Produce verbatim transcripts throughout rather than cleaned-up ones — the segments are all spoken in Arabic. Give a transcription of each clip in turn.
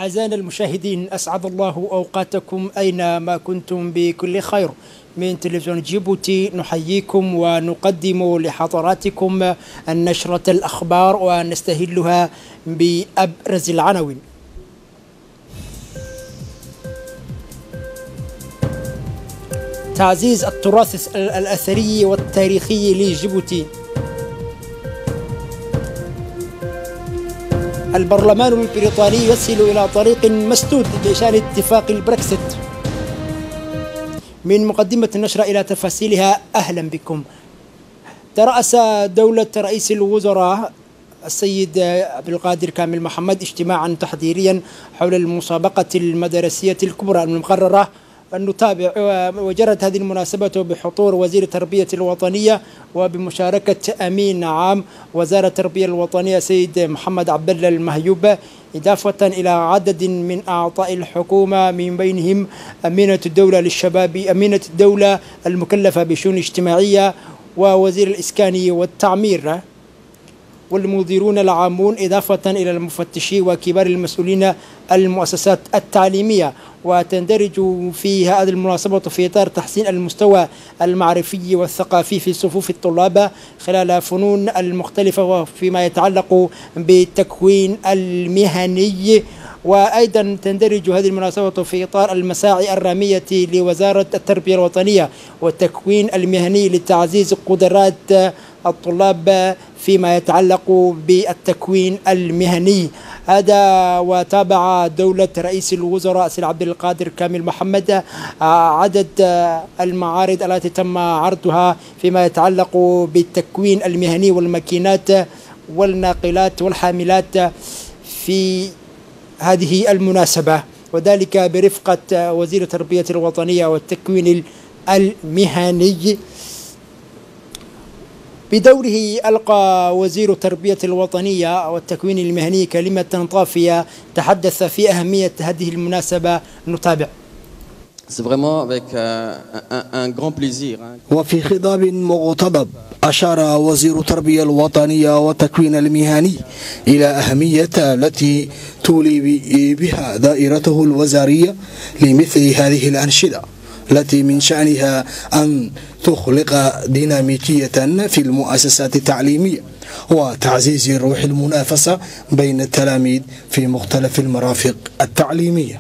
أعزائنا المشاهدين، أسعد الله أوقاتكم أينما كنتم بكل خير. من تلفزيون جيبوتي نحييكم ونقدم لحضراتكم النشرة الأخبار ونستهلها بأبرز العناوين. تعزيز التراث الأثري والتاريخي لجيبوتي. البرلمان البريطاني يصل إلى طريق مسدود بشأن اتفاق البريكسيت. من مقدمة النشرة إلى تفاصيلها، أهلا بكم. ترأس دولة رئيس الوزراء السيد عبد القادر كامل محمد اجتماعا تحضيريا حول المسابقة المدرسية الكبرى المقررة أن نتابع، وجرت هذه المناسبة بحضور وزير التربية الوطنية وبمشاركة أمين عام وزارة التربية الوطنية سيد محمد عبد الله المهيوب، إضافة إلى عدد من أعضاء الحكومة من بينهم أمينة الدولة للشباب، أمينة الدولة المكلفة بشؤون اجتماعية، ووزير الإسكان والتعمير، والمديرون العامون، إضافة إلى المفتشين وكبار المسؤولين المؤسسات التعليمية. وتندرج في هذه المناسبة في إطار تحسين المستوى المعرفي والثقافي في صفوف الطلاب خلال فنون المختلفة وفيما يتعلق بالتكوين المهني. وأيضا تندرج هذه المناسبة في إطار المساعي الرامية لوزارة التربية الوطنية والتكوين المهني لتعزيز قدرات الطلاب فيما يتعلق بالتكوين المهني. هذا وتابع دولة رئيس الوزراء سيد عبد القادر كامل محمد عدد المعارض التي تم عرضها فيما يتعلق بالتكوين المهني والماكينات والناقلات والحاملات في هذه المناسبة، وذلك برفقة وزير التربية الوطنية والتكوين المهني. بدوره ألقى وزير التربية الوطنية والتكوين المهني كلمة طافية تحدث في أهمية هذه المناسبة. نتابع. وفي خطاب مغتضب أشار وزير التربية الوطنية والتكوين المهني إلى أهمية التي تولي بها دائرته الوزارية لمثل هذه الأنشطة التي من شأنها أن تخلق ديناميكية في المؤسسات التعليمية وتعزيز روح المنافسة بين التلاميذ في مختلف المرافق التعليمية.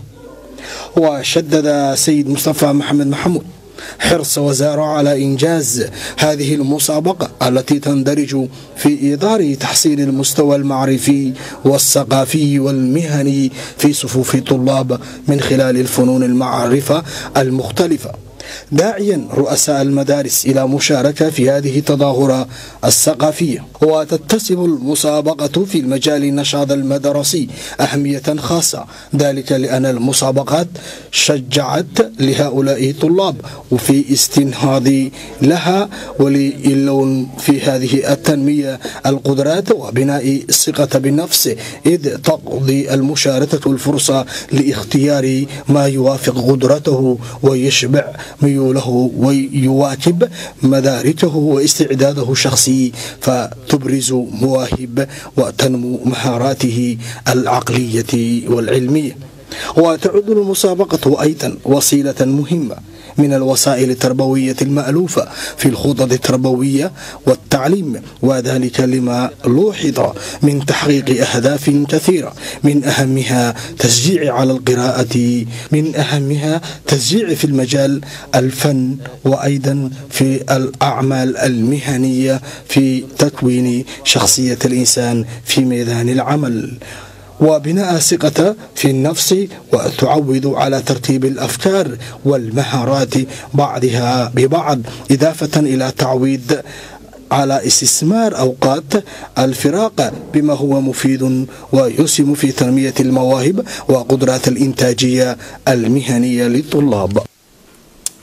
وشدد سيد مصطفى محمد محمود حرص وزارة على إنجاز هذه المسابقة التي تندرج في إطار تحسين المستوى المعرفي والثقافي والمهني في صفوف الطلاب من خلال الفنون المعرفة المختلفة، داعيا رؤساء المدارس إلى مشاركة في هذه التظاهرة الثقافية. وتتسم المسابقة في المجال النشاط المدرسي أهمية خاصة، ذلك لأن المسابقات شجعت لهؤلاء الطلاب وفي استنهاض لها وللون في هذه التنمية القدرات وبناء الثقة بالنفس، إذ تقضي المشاركة الفرصة لاختيار ما يوافق قدرته ويشبع ميوله ويواكب مداركه واستعداده الشخصي، فتبرز مواهب وتنمو مهاراته العقلية والعلمية. وتعد المسابقة أيضا وسيلة مهمة من الوسائل التربوية المألوفة في الخطط التربوية والتعليم، وذلك لما لوحظ من تحقيق أهداف كثيرة، من أهمها تشجيع على القراءة، من أهمها تشجيع في المجال الفن، وأيضا في الأعمال المهنية في تكوين شخصية الإنسان في ميدان العمل، وبناء ثقة في النفس، وتعود على ترتيب الأفكار والمهارات بعضها ببعض، إضافة إلى تعويض على استثمار أوقات الفراغ بما هو مفيد ويسهم في تنمية المواهب وقدرات الإنتاجية المهنية للطلاب.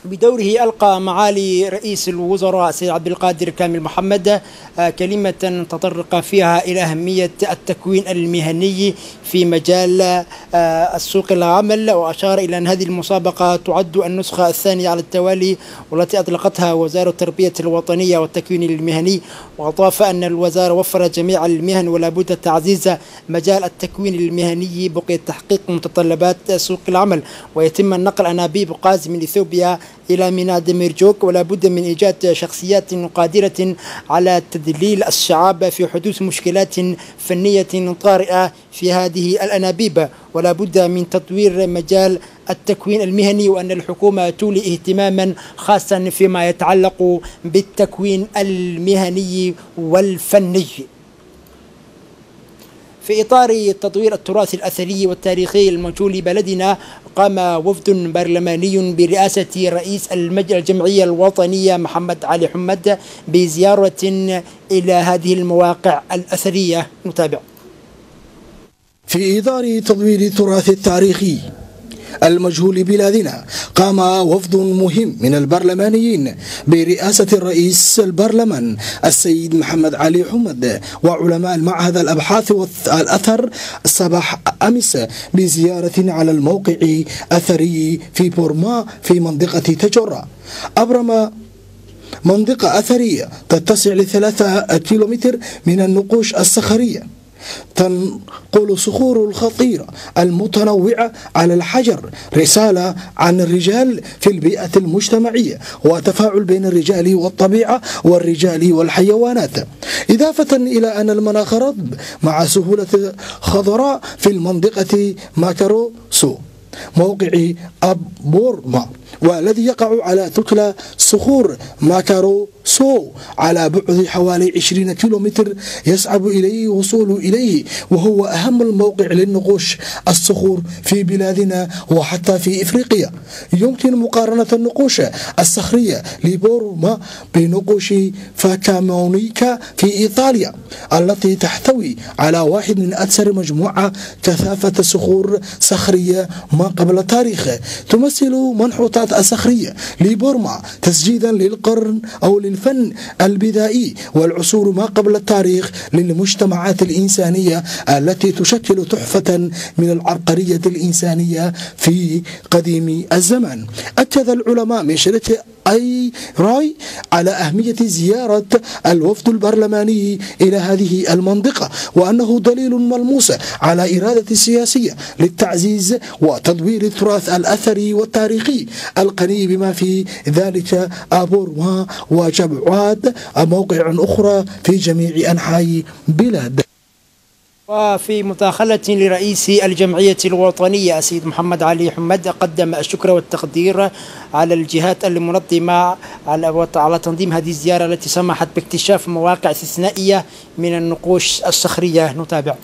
بدوره ألقى معالي رئيس الوزراء السيد عبد القادر كامل محمد كلمة تطرق فيها إلى أهمية التكوين المهني في مجال السوق العمل، وأشار إلى أن هذه المسابقة تعد النسخة الثانية على التوالي والتي أطلقتها وزارة التربية الوطنية والتكوين المهني. وأضاف أن الوزارة وفرت جميع المهن ولا بد تعزيز مجال التكوين المهني بقي تحقيق متطلبات سوق العمل، ويتم النقل أنابيب قاز من إثيوبيا إلى ميناء دميرجوك، ولا بد من إيجاد شخصيات قادرة على تدليل الشعاب في حدوث مشكلات فنية طارئة في هذه الأنابيب، ولا بد من تطوير مجال التكوين المهني، وأن الحكومة تولي اهتماما خاصا فيما يتعلق بالتكوين المهني والفني. في إطار تطوير التراث الأثري والتاريخي الموجود بلدنا، قام وفد برلماني برئاسة رئيس الجمعية الوطنية محمد علي حمد بزيارة إلى هذه المواقع الأثرية. نتابع. في إطار تطوير التراث التاريخي المجهول بلادنا، قام وفد مهم من البرلمانيين برئاسة الرئيس البرلمان السيد محمد علي حمد وعلماء المعهد الأبحاث والأثر صباح أمس بزيارة على الموقع أثري في بورما في منطقة تجرة. أبرم منطقة أثرية تتسع لثلاثة كيلومتر من النقوش الصخرية، تنقل صخور الخطيرة المتنوعة على الحجر رسالة عن الرجال في البيئة المجتمعية وتفاعل بين الرجال والطبيعة والرجال والحيوانات، إضافة إلى أن المناخ رطب مع سهولة خضراء في المنطقة ماكاروسو موقع أبورما، والذي يقع على ثكلى صخور ماكاروسو على بعد حوالي عشرين كيلومتر يصعب إليه وصول إليه، وهو أهم الموقع للنقوش الصخور في بلادنا وحتى في إفريقيا. يمكن مقارنة النقوش الصخرية لبورما بنقوش فاكامونيكا في إيطاليا التي تحتوي على واحد من أكثر مجموعة كثافة صخور صخرية ما قبل التاريخ، تمثل منحوتات الصخرية لبورما تسجيلا للقرن أو للفن البدائي والعصور ما قبل التاريخ للمجتمعات الإنسانية التي تشكل تحفة من العبقرية الإنسانية في قديم الزمان. أكد العلماء من شركة أي راي على أهمية زيارة الوفد البرلماني إلى هذه المنطقة، وأنه دليل ملموس على إرادة السياسية للتعزيز وتطوير التراث الأثري والتاريخي القني بما في ذلك أبورما وجبعات موقع أخرى في جميع أنحاء بلاد. وفي مداخلة لرئيس الجمعية الوطنية السيد محمد علي حمد، قدم الشكر والتقدير على الجهات المنظمة على تنظيم هذه الزيارة التي سمحت باكتشاف مواقع استثنائية من النقوش الصخرية. نتابع.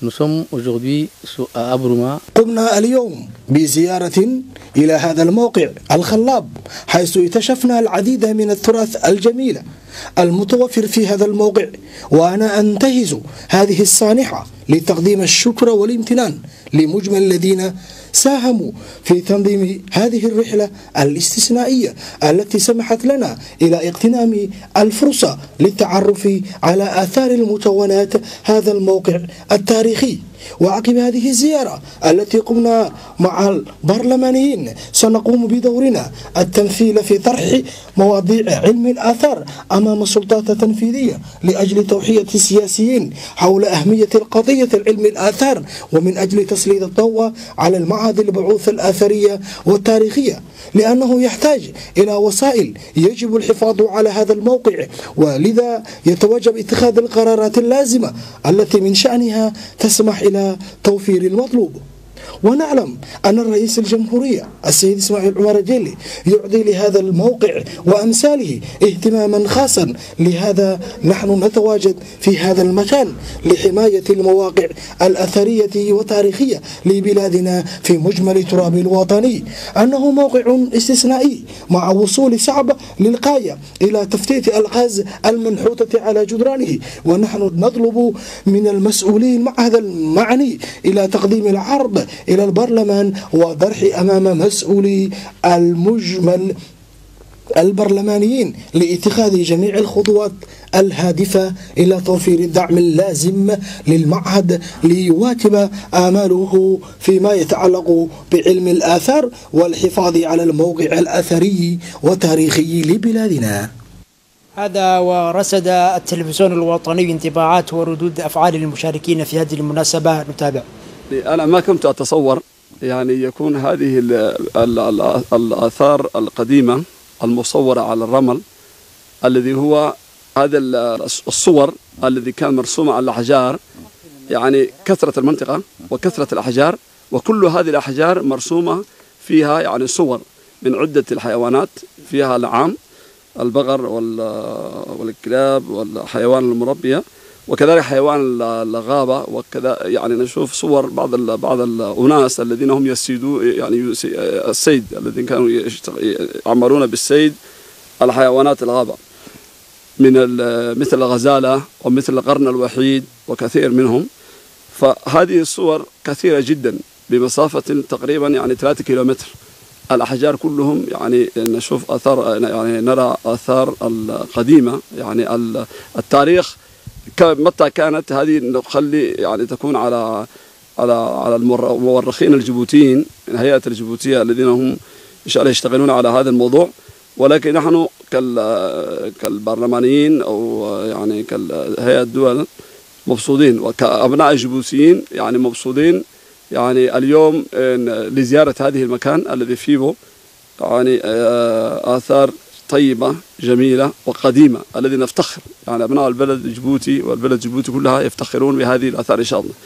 قمنا اليوم بزيارة إلى هذا الموقع الخلاب، حيث اكتشفنا العديد من التراث الجميل المتوفر في هذا الموقع، وأنا أنتهز هذه السانحة لتقديم الشكر والامتنان لمجمل الذين ساهموا في تنظيم هذه الرحلة الاستثنائية التي سمحت لنا إلى اغتنام الفرصة للتعرف على آثار المكونات هذا الموقع التاريخي. وعقب هذه الزيارة التي قمنا مع البرلمانيين سنقوم بدورنا التمثيل في طرح مواضيع علم الآثار أمام السلطات التنفيذية لأجل توحية السياسيين حول أهمية القضية العلم الآثار، ومن أجل تسليط الضوء على المعهد البحوث الآثرية والتاريخية، لأنه يحتاج إلى وسائل يجب الحفاظ على هذا الموقع، ولذا يتوجب اتخاذ القرارات اللازمة التي من شأنها تسمح إلى توفير المطلوب. ونعلم أن الرئيس الجمهورية السيد إسماعيل عمر جيلي يعطي لهذا الموقع وأمثاله اهتماما خاصا، لهذا نحن نتواجد في هذا المكان لحماية المواقع الأثرية والتاريخية لبلادنا في مجمل تراب الوطني، أنه موقع استثنائي مع وصول صعب للغاية إلى تفتيت الغاز المنحوتة على جدرانه، ونحن نطلب من المسؤولين مع هذا المعني إلى تقديم العرض إلى البرلمان وطرح أمام مسؤولي المجمل البرلمانيين لاتخاذ جميع الخطوات الهادفة إلى توفير الدعم اللازم للمعهد ليواكب آماله فيما يتعلق بعلم الآثار والحفاظ على الموقع الأثري والتاريخي لبلادنا. هذا ورصد التلفزيون الوطني انطباعات وردود أفعال المشاركين في هذه المناسبة. نتابع. أنا ما كنت أتصور يعني يكون هذه الآثار القديمة المصورة على الرمل الذي هو هذا الصور الذي كان مرسومة على الأحجار، يعني كثرة المنطقة وكثرة الأحجار، وكل هذه الأحجار مرسومة فيها يعني صور من عدة الحيوانات، فيها العام البقر والكلاب والحيوان المربية، وكذلك حيوان الغابة، وكذا يعني نشوف صور بعض بعض الأناس الذين هم يسيدوا يعني السيد، الذين كانوا يعملون بالسيد الحيوانات الغابة من مثل الغزالة ومثل القرن الوحيد وكثير منهم. فهذه الصور كثيرة جدا بمسافة تقريبا يعني ثلاثة كيلومتر. الأحجار كلهم يعني نشوف آثار، يعني نرى آثار القديمة، يعني التاريخ متى كانت هذه نخلي يعني تكون على على على المؤرخين الجيبوتيين من هيئة الجيبوتية الذين هم إن شاء الله يشتغلون على هذا الموضوع. ولكن نحن كالبرلمانيين أو يعني كهيئة الدول مبسوطين، وكأبناء الجيبوتيين يعني مبسوطين يعني اليوم لزيارة هذه المكان الذي فيه يعني آثار طيبة جميلة وقديمة الذي نفتخر، يعني أبناء البلد جيبوتي والبلد جيبوتي كلها يفتخرون بهذه الآثار إن شاء الله.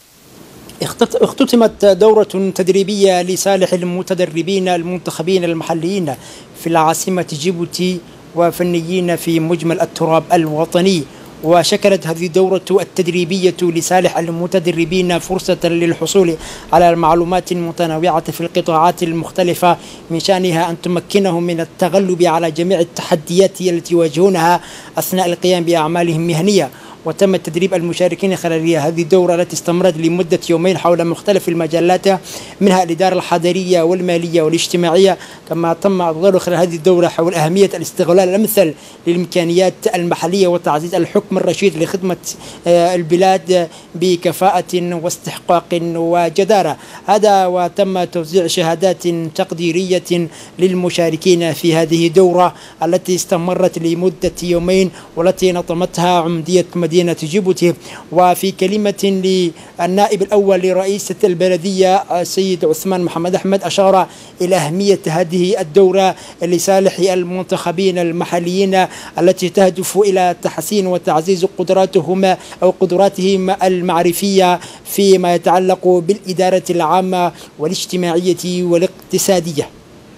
اختتمت دورة تدريبية لصالح المتدربين المنتخبين المحليين في العاصمة جيبوتي وفنيين في مجمل التراب الوطني. وشكلت هذه الدورة التدريبية لصالح المتدربين فرصة للحصول على المعلومات المتنوعة في القطاعات المختلفة من شأنها أن تمكنهم من التغلب على جميع التحديات التي يواجهونها أثناء القيام بأعمالهم المهنية. وتم تدريب المشاركين خلال هذه الدورة التي استمرت لمدة يومين حول مختلف المجالات منها الإدارة الحضرية والمالية والاجتماعية، كما تم الضوء خلال هذه الدورة حول أهمية الاستغلال الأمثل للإمكانيات المحلية وتعزيز الحكم الرشيد لخدمة البلاد بكفاءة واستحقاق وجدارة. هذا وتم توزيع شهادات تقديرية للمشاركين في هذه الدورة التي استمرت لمدة يومين والتي نظمتها عمدية مدينة جيبوتي. وفي كلمة للنائب الأول لرئيسة البلدية السيد عثمان محمد أحمد أشار إلى أهمية هذه الدورة لصالح المنتخبين المحليين التي تهدف إلى تحسين وتعزيز قدراتهم أو قدراتهم المعرفية فيما يتعلق بالإدارة العامة والاجتماعية والاقتصادية.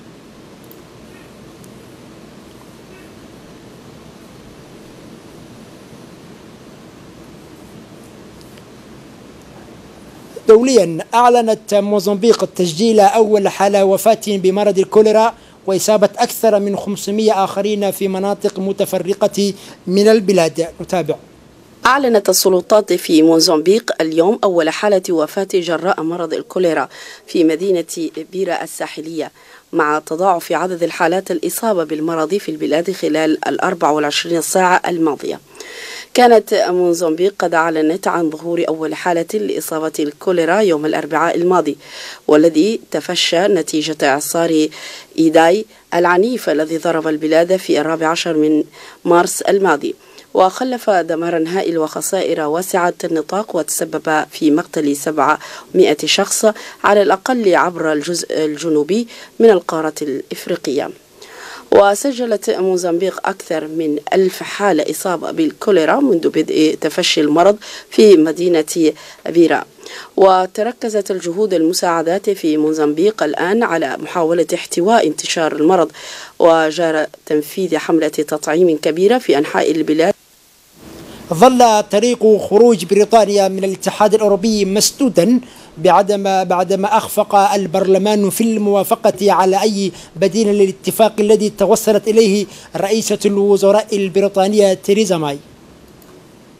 دوليا، أعلنت موزمبيق تسجيل أول حالة وفاة بمرض الكوليرا وإصابة أكثر من خمسمئة آخرين في مناطق متفرقة من البلاد. نتابع. أعلنت السلطات في موزمبيق اليوم أول حالة وفاة جراء مرض الكوليرا في مدينة بيرا الساحلية، مع تضاعف عدد الحالات الإصابة بالمرض في البلاد خلال الأربع والعشرين ساعة الماضية. كانت موزمبيق قد أعلنت عن ظهور أول حالة لإصابة الكوليرا يوم الأربعاء الماضي، والذي تفشى نتيجة إعصار إيداي العنيف الذي ضرب البلاد في الرابع عشر من مارس الماضي، وخلف دمارا هائل وخسائر واسعة النطاق، وتسبب في مقتل سبعمائة شخص على الأقل عبر الجزء الجنوبي من القارة الإفريقية. وسجلت موزمبيق أكثر من ألف حالة إصابة بالكوليرا منذ بدء تفشي المرض في مدينة بيرا. وتركزت الجهود المساعدات في موزمبيق الآن على محاولة احتواء انتشار المرض، وجرى تنفيذ حملة تطعيم كبيرة في أنحاء البلاد. ظل طريق خروج بريطانيا من الاتحاد الأوروبي مسدودا بعدما بعدما أخفق البرلمان في الموافقة على أي بديل للاتفاق الذي توصلت إليه رئيسة الوزراء البريطانية تيريزا ماي.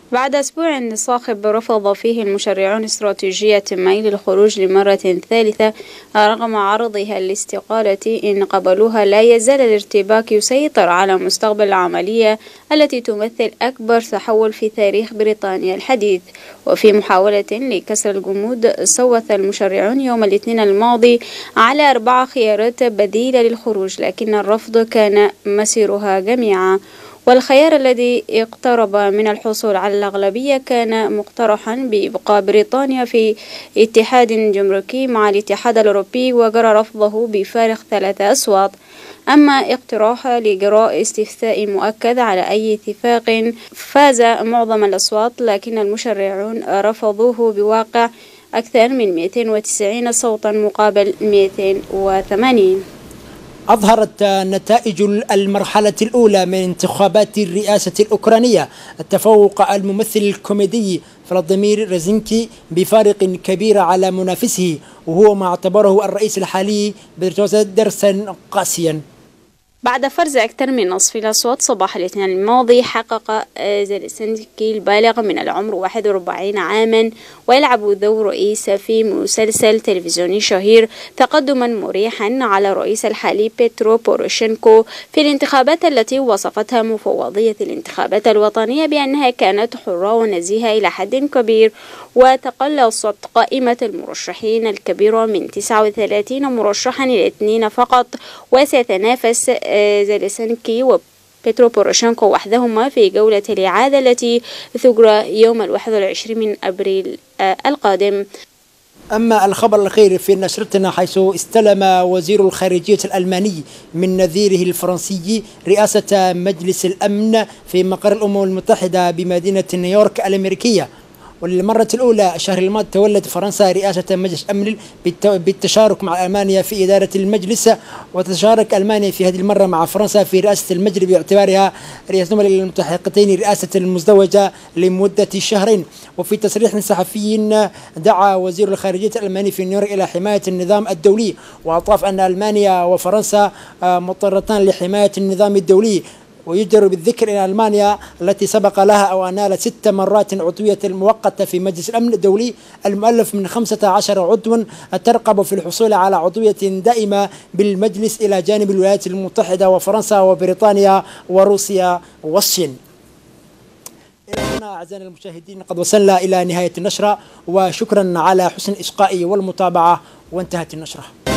بعد أسبوع صاخب رفض فيه المشرعون استراتيجية ماي للخروج لمرة ثالثة رغم عرضها الاستقالة إن قبلوها، لا يزال الارتباك يسيطر على مستقبل العملية التي تمثل أكبر تحول في تاريخ بريطانيا الحديث. وفي محاولة لكسر الجمود صوت المشرعون يوم الاثنين الماضي على أربع خيارات بديلة للخروج، لكن الرفض كان مسيرها جميعا. والخيار الذي اقترب من الحصول على الأغلبية كان مقترحا بإبقاء بريطانيا في اتحاد جمركي مع الاتحاد الأوروبي، وجرى رفضه بفارق ثلاثة أصوات. أما اقتراح لإجراء استفتاء مؤكد على أي اتفاق فاز معظم الأصوات، لكن المشرعون رفضوه بواقع أكثر من مئتين وتسعين صوتا مقابل مئتين وثمانين. أظهرت نتائج المرحلة الأولى من انتخابات الرئاسة الأوكرانية التفوق الممثل الكوميدي فلاديمير ريزينسكي بفارق كبير على منافسه، وهو ما اعتبره الرئيس الحالي درسا قاسيا. بعد فرز أكثر من نصف الأصوات صباح الاثنين الماضي، حقق زيلينسكي البالغ من العمر واحد وأربعين عاما ويلعب دور رئيس في مسلسل تلفزيوني شهير تقدما مريحا على الرئيس الحالي بيترو بوروشينكو في الانتخابات التي وصفتها مفوضية الانتخابات الوطنية بأنها كانت حرة ونزيهة إلى حد كبير. وتقلصت قائمة المرشحين الكبيرة من تسعة وثلاثين مرشحا إلى اثنين فقط، وسيتنافس زيلينسكي وبيترو بوروشينكو وحدهما في جولة الإعادة التي تجرى يوم الواحد والعشرين من أبريل القادم. أما الخبر الأخير في نشرتنا، حيث استلم وزير الخارجية الألماني من نظيره الفرنسي رئاسة مجلس الأمن في مقر الأمم المتحدة بمدينة نيويورك الأمريكية. وللمرة الأولى الشهر الماضي تولت فرنسا رئاسة مجلس الأمن بالتشارك مع ألمانيا في إدارة المجلس، وتشارك ألمانيا في هذه المرة مع فرنسا في رئاسة المجلس باعتبارها رئاستهما المتحقتين رئاسة المزدوجة لمدة شهرين. وفي تصريح صحفي دعا وزير الخارجية الألماني في نيويورك إلى حماية النظام الدولي، وأضاف أن ألمانيا وفرنسا مضطرتان لحماية النظام الدولي. ويجدر بالذكر أن ألمانيا التي سبق لها أو أنالت ست مرات عضوية مؤقتة في مجلس الأمن الدولي المؤلف من خمسة عشر عضوا ترقب في الحصول على عضوية دائمة بالمجلس إلى جانب الولايات المتحدة وفرنسا وبريطانيا وروسيا والصين. هنا أعزائنا المشاهدين قد وصلنا إلى نهاية النشرة، وشكرا على حسن الإصغاء والمتابعة، وانتهت النشرة.